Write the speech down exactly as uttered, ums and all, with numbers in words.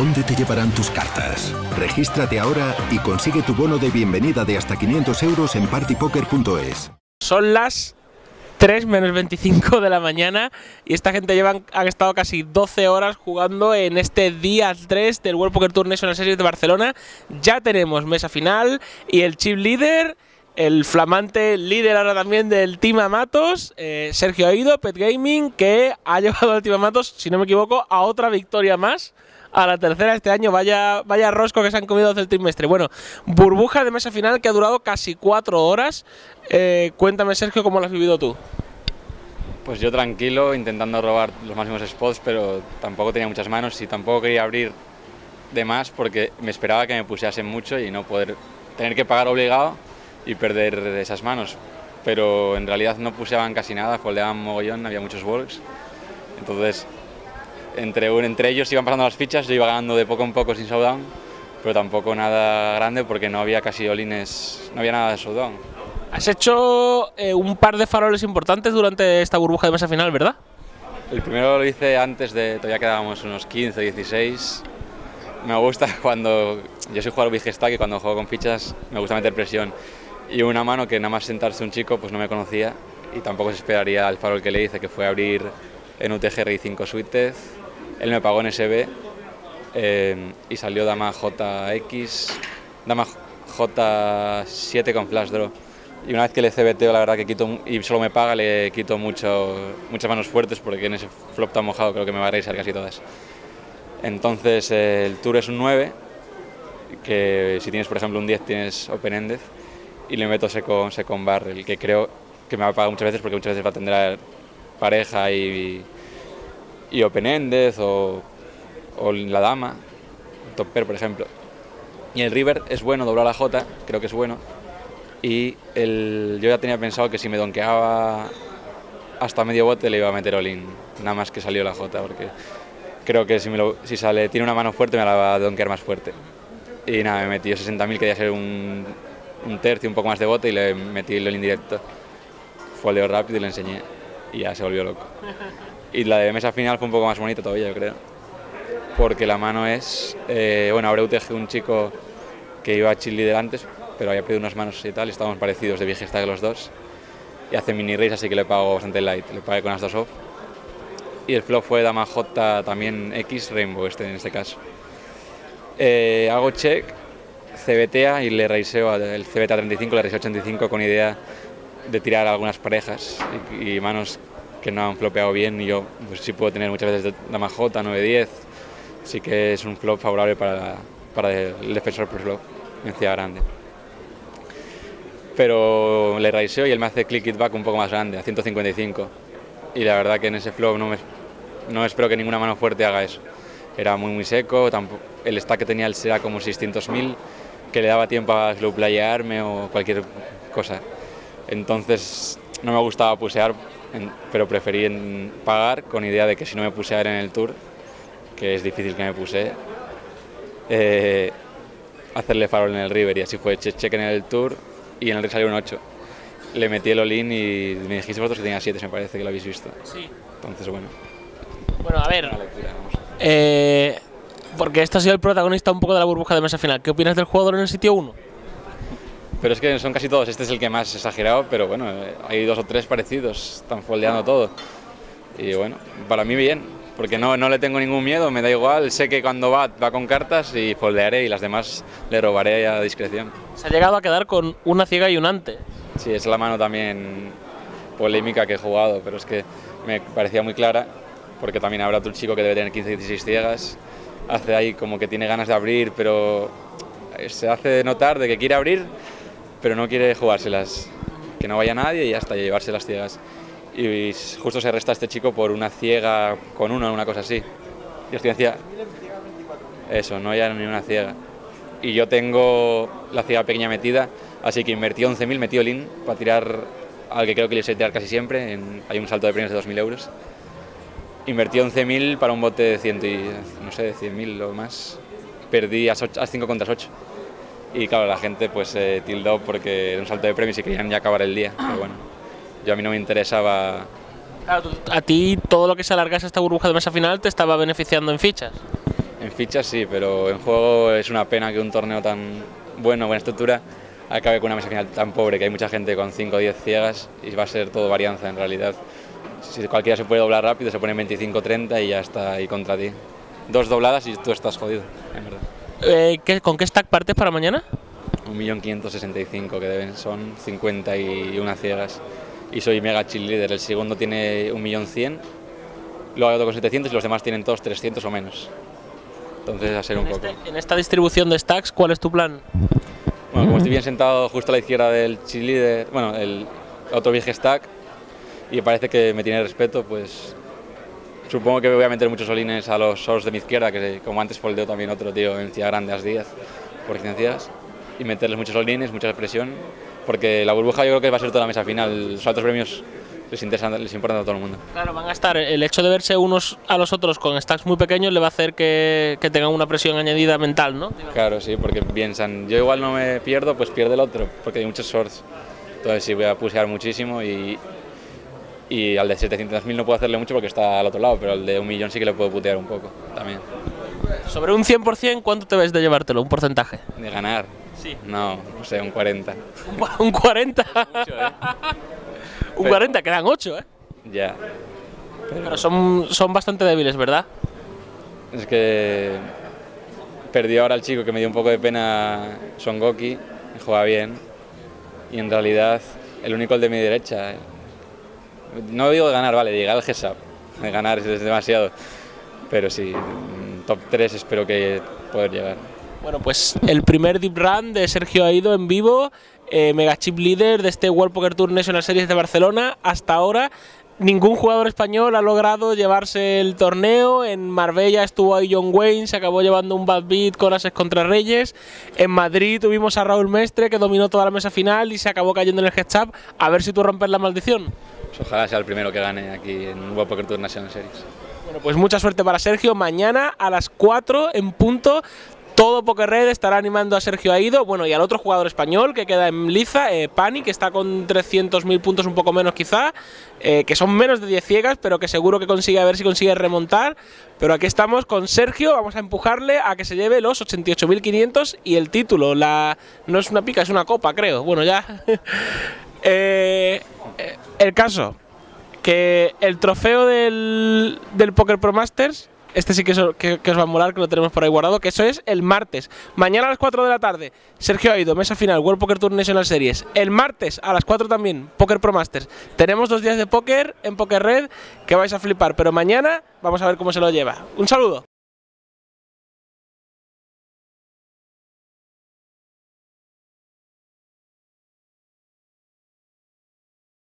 dónde te llevarán tus cartas? Regístrate ahora y consigue tu bono de bienvenida de hasta quinientos euros en party poker punto es. Son las tres menos veinticinco de la mañana y esta gente llevan, han estado casi doce horas jugando en este día tres del World Poker Tour National Series de Barcelona. Ya tenemos mesa final y el chip líder, el flamante líder ahora también del Team Amatos, eh, Sergio Aido, Pet Gaming, que ha llevado al Team Amatos, si no me equivoco, a otra victoria más, a la tercera este año. Vaya, vaya rosco que se han comido desde el trimestre. Bueno, burbuja de mesa final que ha durado casi cuatro horas. Eh, cuéntame, Sergio, ¿cómo lo has vivido tú? Pues yo tranquilo, intentando robar los máximos spots, pero tampoco tenía muchas manos y tampoco quería abrir de más porque me esperaba que me pusiesen mucho y no poder tener que pagar obligado y perder esas manos. Pero en realidad no puseaban casi nada, foldeaban mogollón, había muchos walks. Entonces, entre, entre ellos iban pasando las fichas, yo iba ganando de poco en poco sin showdown, pero tampoco nada grande porque no había casi all-ins, no había nada de showdown. Has hecho eh, un par de faroles importantes durante esta burbuja de mesa final, ¿verdad? El primero lo hice antes de, todavía quedábamos unos quince, dieciséis. Me gusta cuando, yo soy jugador big stack y cuando juego con fichas me gusta meter presión. Y una mano que nada más sentarse un chico pues no me conocía y tampoco se esperaría el farol que le hice, que fue abrir en U T G Rey cinco suites. Él me pagó en S B eh, y salió dama J X, dama J siete con flash draw. Y una vez que le C B Teo, la verdad que quito, y solo me paga, le quito mucho, muchas manos fuertes porque en ese flop tan mojado creo que me va a revisar casi todas. Entonces eh, el tour es un nueve, que si tienes por ejemplo un diez tienes open-ended, y le meto second, second barrel, que creo que me va a pagar muchas veces porque muchas veces va a tener pareja y, y open-ended o, o la dama, top pair por ejemplo. Y el river es bueno, doblar la J, creo que es bueno. Y el, yo ya tenía pensado que si me donkeaba hasta medio bote le iba a meter all-in, nada más que salió la J, porque creo que si, me lo, si sale, tiene una mano fuerte me la va a donkear más fuerte. Y nada, me metí sesenta mil, quería ser un, un tercio, un poco más de bote y le metí el all-in directo. Foldeo rápido y le enseñé y ya se volvió loco. Y la de mesa final fue un poco más bonita todavía, yo creo, porque la mano es, eh, bueno, habré U T G un chico que iba a chill líder antes, pero había pedido unas manos y tal, y estábamos parecidos de big stack los dos. Y hace mini race, así que le pago bastante light, le pagué con las dos off. Y el flop fue dama J también X, rainbow este en este caso. Eh, hago check, C B T A y le raiseo el C B T A treinta y cinco, le raiseo ochenta y cinco con idea de tirar algunas parejas y, y manos que no han flopeado bien, y yo pues sí puedo tener muchas veces dama J, nueve diez, así que es un flop favorable para, para el defensor por flop, vencida grande. Pero le raiseo y él me hace click it back un poco más grande, a ciento cincuenta y cinco. Y la verdad que en ese flop no, me, no espero que ninguna mano fuerte haga eso. Era muy muy seco, tampoco, el stack que tenía él era como seiscientos mil, que le daba tiempo a slow playarme o cualquier cosa. Entonces no me gustaba pusear, pero preferí en pagar con idea de que si no me puseara en el tour, que es difícil que me puse, eh, hacerle farol en el river, y así fue check, check en el tour. Y en el river salió un ocho. Le metí el all-in y me dijiste vosotros que tenía siete, me parece que lo habéis visto. Sí. Entonces, bueno. Bueno, a ver. Eh, porque este ha sido el protagonista un poco de la burbuja de mesa final. ¿Qué opinas del jugador en el sitio uno? Pero es que son casi todos. Este es el que más exagerado, pero bueno, hay dos o tres parecidos. Están foldeando todo. Y bueno, para mí bien, porque no, no le tengo ningún miedo, me da igual. Sé que cuando va, va con cartas y foldearé, y las demás le robaré a discreción. Se ha llegado a quedar con una ciega y un ante. Sí, es la mano también polémica que he jugado, pero es que me parecía muy clara, porque también habrá otro chico que debe tener quince, dieciséis ciegas, hace ahí como que tiene ganas de abrir, pero se hace notar de que quiere abrir, pero no quiere jugárselas, que no vaya nadie y hasta llevarse las ciegas. Y justo se resta este chico por una ciega con uno, una cosa así. Y estoy decía, eso, no hay ni una ciega. Y yo tengo la ciega pequeña metida, así que invertí once mil, metí all-in para tirar al que creo que le sé tirar casi siempre. En, hay un salto de premios de dos mil euros. Invertí once mil para un bote de cien y, no sé, cien mil o más. Perdí a cinco contra ocho. Y claro, la gente pues eh, tildó porque era un salto de premios y querían ya acabar el día. Pero bueno, yo a mí no me interesaba. Claro, a ti todo lo que se alargase esta burbuja de mesa final te estaba beneficiando en fichas. En fichas sí, pero en juego es una pena que un torneo tan bueno, buena estructura, acabe con una mesa final tan pobre, que hay mucha gente con cinco o diez ciegas y va a ser todo varianza en realidad. Si cualquiera se puede doblar rápido, se pone veinticinco treinta y ya está ahí contra ti. Dos dobladas y tú estás jodido, en verdad. Eh, ¿qué, ¿Con qué stack partes para mañana? un millón quinientos sesenta y cinco que deben, son cincuenta y una ciegas. Y soy mega chill leader, el segundo tiene un millón cien, luego hay otro con setecientos y los demás tienen todos trescientos o menos. Entonces a ser un En, poco. este, en esta distribución de stacks, ¿cuál es tu plan? Bueno, como estoy bien sentado justo a la izquierda del chill leader, bueno, el otro big stack, y parece que me tiene respeto, pues supongo que voy a meter muchos olines a los solos de mi izquierda, que como antes foldeó también otro tío en Cia Grande, As diez, por ciencias, y meterles muchos olines, mucha presión, porque la burbuja yo creo que va a ser toda la mesa final, los altos premios les, interesan, les importan a todo el mundo. Claro, van a estar, el hecho de verse unos a los otros con stacks muy pequeños le va a hacer que, que tengan una presión añadida mental, ¿no? Claro, sí, porque piensan, yo igual no me pierdo, pues pierde el otro, porque hay muchos shorts, entonces sí voy a pushear muchísimo y... Y al de setecientos mil no puedo hacerle mucho porque está al otro lado, pero al de un millón sí que le puedo putear un poco también. Sobre un cien por cien, ¿cuánto te ves de llevártelo? ¿Un porcentaje? ¿De ganar? Sí. No, no sé, un cuarenta. ¿Un cuarenta? Mucho, ¿eh? Un cuarenta, quedan ocho, ¿eh? Ya. Pero, Pero son, son bastante débiles, ¿verdad? Es que perdió ahora el chico que me dio un poco de pena, Son Goku, que juega bien. Y en realidad, el único el de mi derecha... No digo de ganar, vale, de llegar al G S A P, de ganar es demasiado, pero sí, top tres espero que poder llegar. Bueno, pues el primer Deep Run de Sergio Aido en vivo, eh, Mega Chip Leader de este World Poker Tour National Series de Barcelona. Hasta ahora ningún jugador español ha logrado llevarse el torneo. En Marbella estuvo ahí John Wayne, se acabó llevando un bad beat con ases contra reyes. En Madrid tuvimos a Raúl Mestre, que dominó toda la mesa final y se acabó cayendo en el heads up. A ver si tú rompes la maldición. Pues ojalá sea el primero que gane aquí en World Poker Tour National Series. Bueno, pues mucha suerte para Sergio. Mañana a las cuatro en punto, todo Poker Red estará animando a Sergio Aido, bueno, y al otro jugador español que queda en liza, eh, Pani, que está con trescientos mil puntos, un poco menos quizá, eh, que son menos de diez ciegas, pero que seguro que consigue, a ver si consigue remontar. Pero aquí estamos con Sergio, vamos a empujarle a que se lleve los ochenta y ocho mil quinientos y el título. La, no es una pica, es una copa, creo. Bueno, ya... eh, el caso, que el trofeo del, del Poker Pro Masters, este sí que, eso, que, que os va a molar, que lo tenemos por ahí guardado, que eso es el martes. Mañana a las cuatro de la tarde, Sergio Aido, mesa final, World Poker Tour National Series. El martes a las cuatro también, Poker Pro Masters. Tenemos dos días de póker en Poker Red que vais a flipar, pero mañana vamos a ver cómo se lo lleva. Un saludo.